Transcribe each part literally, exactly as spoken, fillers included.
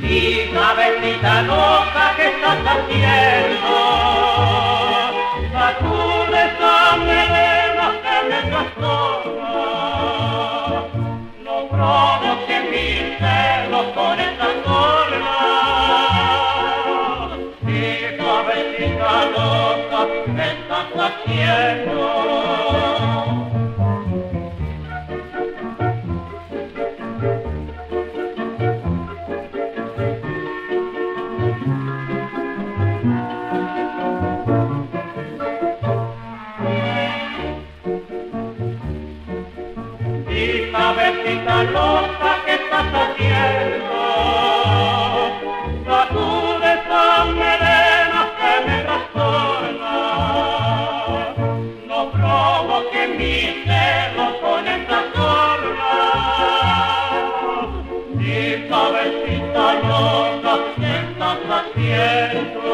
Isabelita loca, ¿qué estás haciendo? Sacude esa melena que me trastorna. No provoques mis celos con esa sorna. Isabelita loca, ¿qué estás haciendo? Isabelita loca, ¿qué estás haciendo? Sacude esa melena que me trastorna. No provoque mis celos con esta sorna. Isabelita loca, ¿qué estás haciendo?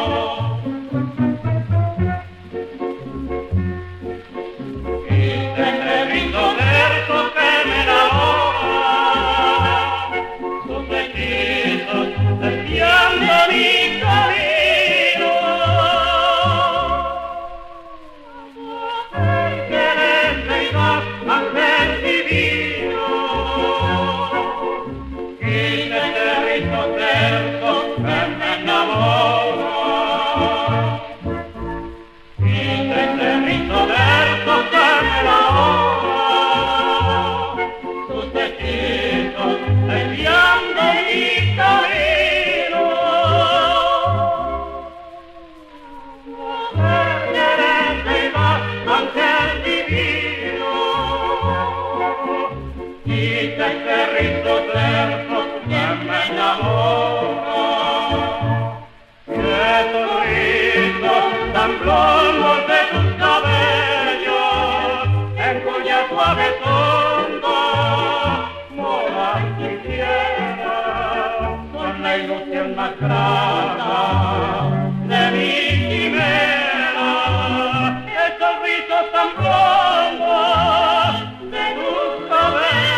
Blondos de tus cabellos, en cuya suave sombra moras quisiera, con la ilusión más grata de mi quimera, esos rizos tan blondos de tus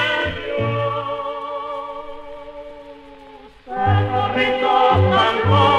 cabellos, esos rizos tan blondos.